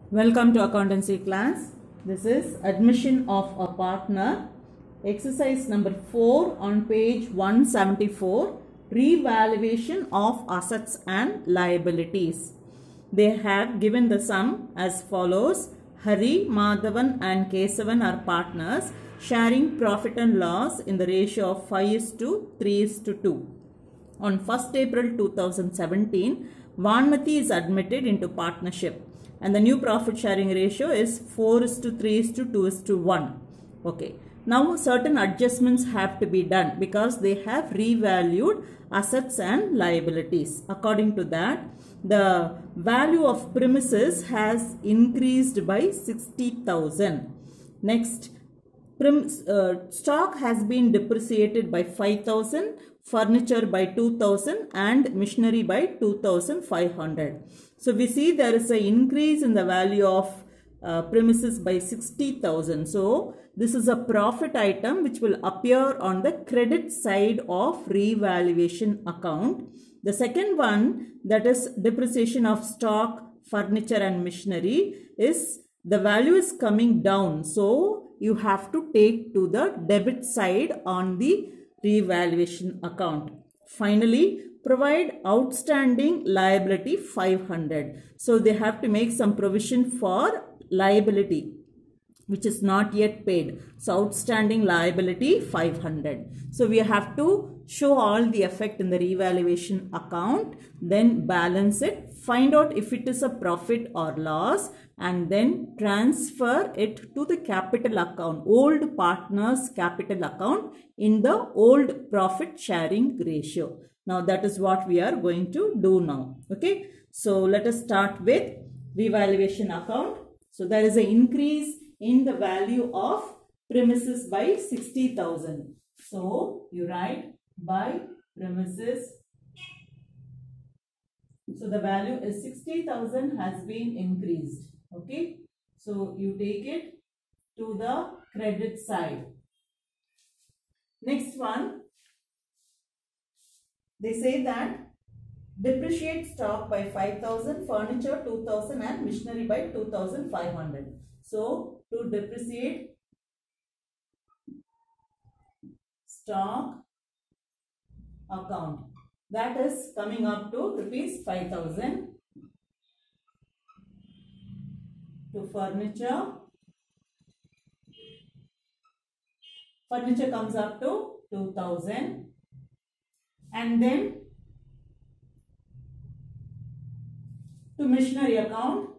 Welcome to accountancy class. This is admission of a partner. Exercise number 4 on page 174. Revaluation of assets and liabilities. They have given the sum as follows. Hari, Madhavan and Kesavan are partners sharing profit and loss in the ratio of 5:3:2. On 1st April 2017, Vanmati is admitted into partnership and the new profit sharing ratio is 4:3:2:1. Okay. Now certain adjustments have to be done because they have revalued assets and liabilities. According to that, the value of premises has increased by 60,000. Next, stock has been depreciated by 5,000, furniture by 2,000 and machinery by 2,500. So we see there is an increase in the value of premises by 60,000. So this is a profit item which will appear on the credit side of revaluation account. The second one, that is depreciation of stock, furniture and machinery, is the value is coming down. So you have to take to the debit side on the revaluation account. Finally, provide outstanding liability 500. So they have to make some provision for liability which is not yet paid. So outstanding liability 500. So we have to show all the effect in the revaluation account, then balance it, find out if it is a profit or loss, and then transfer it to the capital account, old partners capital account in the old profit sharing ratio. Now that is what we are going to do now. Okay. So let us start with revaluation account. So there is an increase in the value of premises by 60,000. So you write by premises. So the value is 60,000 has been increased. Okay. So you take it to the credit side. Next one, they say that depreciate stock by 5,000, furniture 2,000 and machinery by 2,500. So to depreciate stock account, that is coming up to rupees 5,000. To furniture comes up to 2,000. And then to machinery account,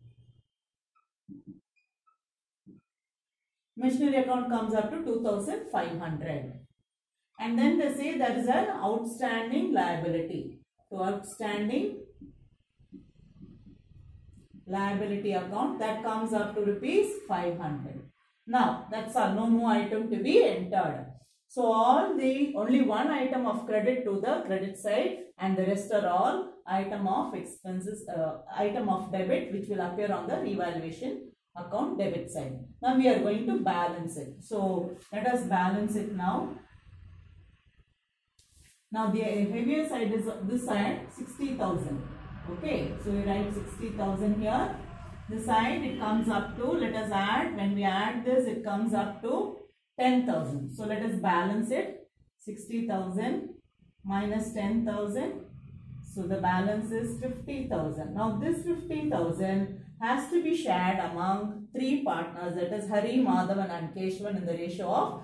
comes up to 2,500. And then they say there is an outstanding liability. So outstanding liability account, that comes up to rupees 500. Now that's all, no more item to be entered. So only one item of credit to the credit side and the rest are all item of expenses, item of debit which will appear on the revaluation account debit side. Now we are going to balance it. So let us balance it now. Now the heavier side is this side 60,000. Okay, so we write 60,000 here. This side it comes up to, let us add, when we add this it comes up to 10,000. So let us balance it. 60,000 minus 10,000. So the balance is 50,000. Now this 50,000 has to be shared among three partners, that is Hari, Madhavan and Kesavan in the ratio of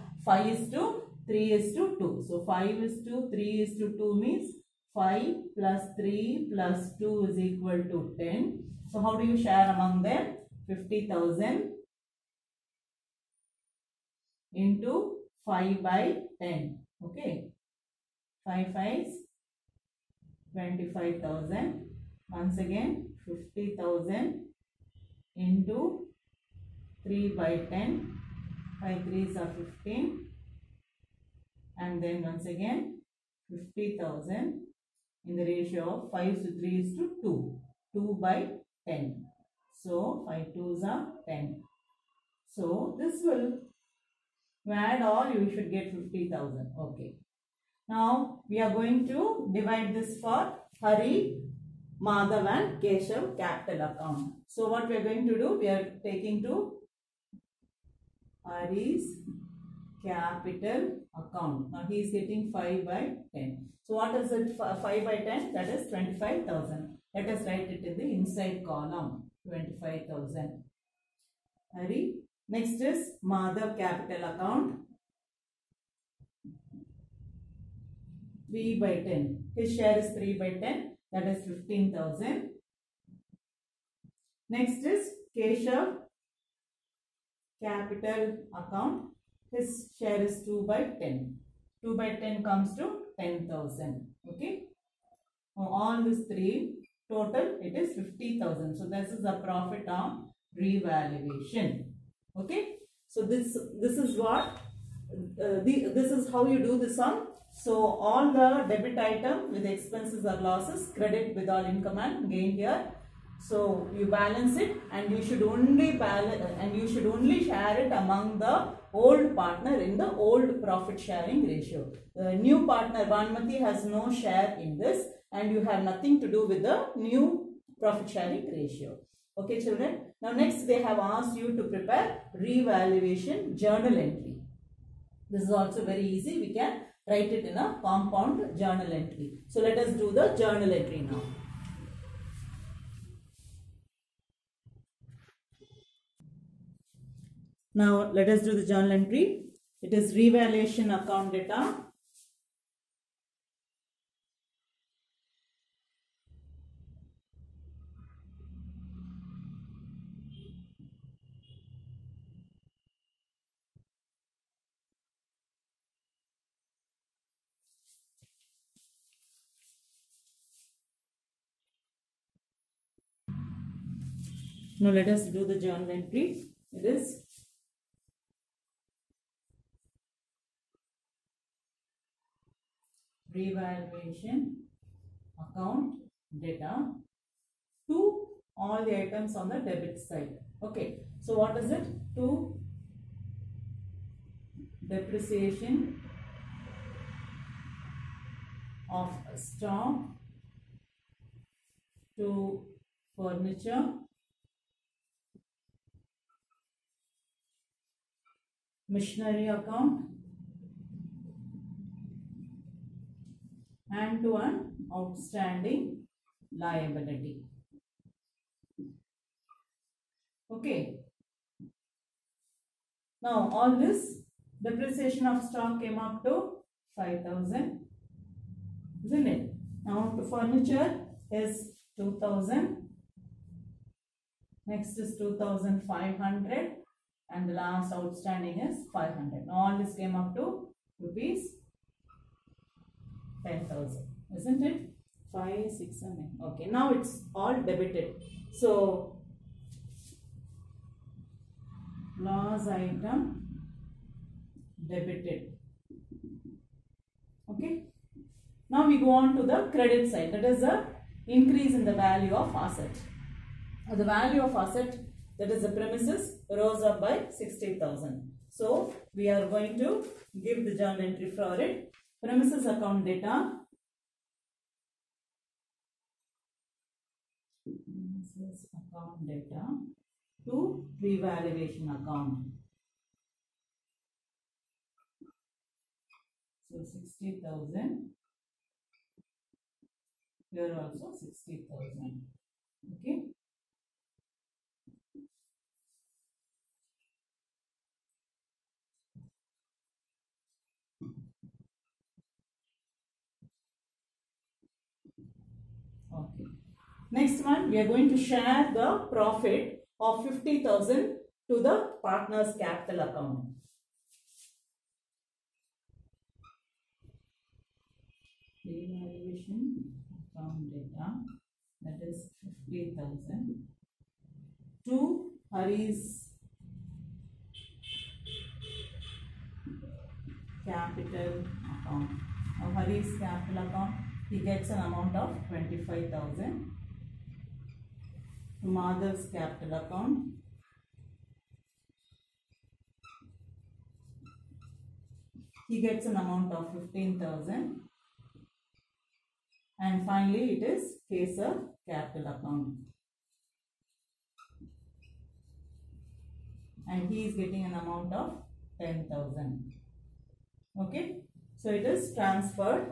5:3:2. So 5:3:2 means 5 plus 3 plus 2 is equal to 10. So how do you share among them? 50,000 into 5 by 10. Okay. 5 5s 25,000. Once again 50,000 into 3 by 10. 5 3s are 15. And then once again 50,000 in the ratio of 5:3:2. 2 by 10. So 5 2s are 10. So this will, add all, you should get 50,000. Okay. Now we are going to divide this for Hari, Madhav and Keshav capital account. So what we are going to do, we are taking to Hari's capital account. Now he is getting 5 by 10. So what is it? 5 by 10? That is 25,000. Let us write it in the inside column. 25,000. Hari. Next is Madhav capital account. 3 by 10. His share is 3 by 10. That is 15,000. Next is Keshav capital account. His share is 2 by 10. 2 by 10 comes to 10,000. Okay. Now all these three total it is 50,000. So this is the profit on revaluation. Okay. So this is what this is how you do the sum. So all the debit item with expenses or losses, credit with all income and gain here. So you balance it, and you should only share it among the old partner in the old profit sharing ratio. The new partner Vanmati has no share in this, and you have nothing to do with the new profit sharing ratio. Okay children. Now next they have asked you to prepare revaluation journal entry. This is also very easy. We can write it in a compound journal entry. So let us do the journal entry now. Now let us do the journal entry. It is revaluation account data. Now let us do the journal entry. It is revaluation account data to all the items on the debit side. Okay. So what is it? To depreciation of stock, to furniture, machinery account, and to an outstanding liability. Okay. Now all this depreciation of stock came up to 5,000, isn't it? Now to furniture is 2,000. Next is 2,500, and the last outstanding is 500. Now all this came up to rupees 10,000, isn't it? 5, 6, and 9. Okay, now it's all debited. So loss item debited. Okay. Now we go on to the credit side. That is the increase in the value of asset. The value of asset, that is the premises, rose up by 60,000. So we are going to give the journal entry for it. Premises account data. Premises account data to revaluation account. So 60,000. Here also 60,000. Okay. Okay. Next one, we are going to share the profit of 50,000 to the partner's capital account. Revaluation account data, that is 50,000 to Hari's capital account. Now Hari's capital account, he gets an amount of 25,000. To Madhav's capital account, he gets an amount of 15,000. And finally it is Kesar capital account. And he is getting an amount of 10,000. Okay. So it is transferred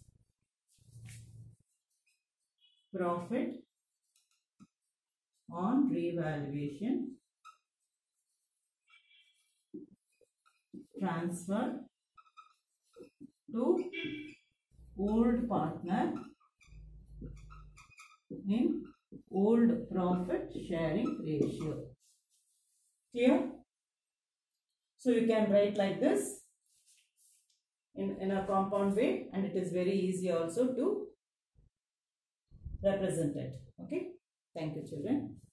profit on revaluation, transfer to old partner in old profit sharing ratio. Clear? So you can write like this in a compound way, and it is very easy also to represent it. Okay. Thank you, children.